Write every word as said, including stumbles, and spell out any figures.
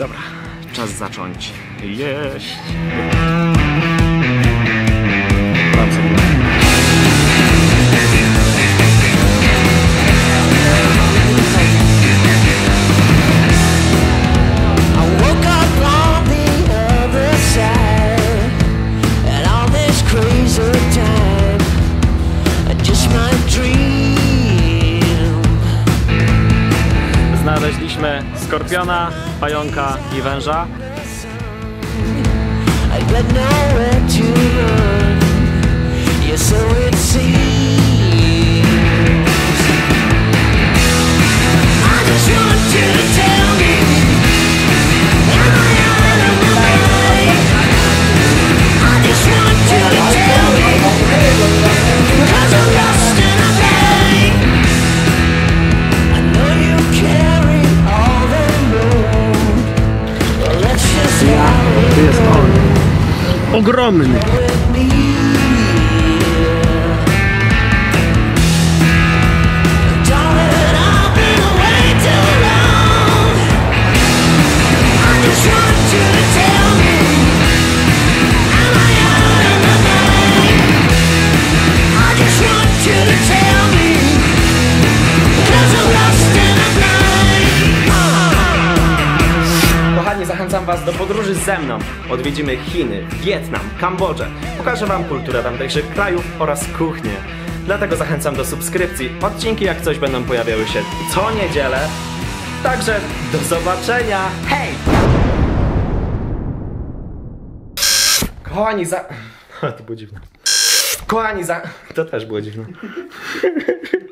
Dobra, czas zacząć jeść. Znaleźliśmy skorpiona, pająka i węża. Tu jest on. Ogromny. Zachęcam Was do podróży ze mną. Odwiedzimy Chiny, Wietnam, Kambodżę. Pokażę Wam kulturę tamtejszych krajów oraz kuchnię. Dlatego zachęcam do subskrypcji. Odcinki jak coś będą pojawiały się co niedzielę. Także do zobaczenia. Hej! Kochani za... To było dziwne. Kochani za... To też było dziwne.